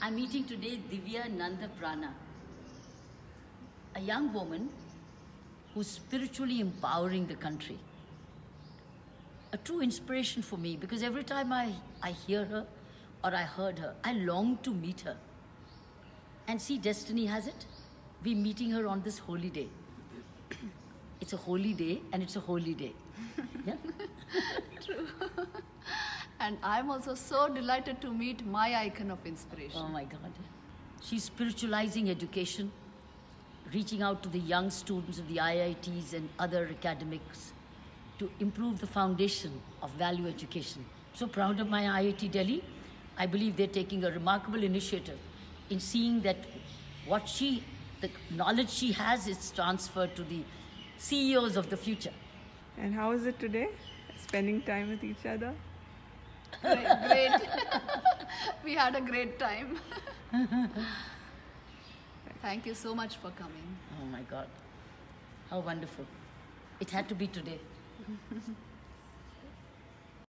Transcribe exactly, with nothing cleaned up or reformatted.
I'm meeting today Divya Nanda Prana, a young woman who's spiritually empowering the country. A true inspiration for me because every time I, I hear her or I heard her, I long to meet her. And see, destiny has it. We're meeting her on this holy day. It's a holy day and it's a holy day. Yeah? True. And I'm also so delighted to meet my icon of inspiration. Oh my God. She's spiritualizing education, reaching out to the young students of the I I Ts and other academics to improve the foundation of value education. So proud of my I I T Delhi. I believe they're taking a remarkable initiative in seeing that what she, the knowledge she has is transferred to the C E Os of the future. And how is it today? Spending time with each other? Great. great. We had a great time. Thank you so much for coming. Oh my God. How wonderful. It had to be today.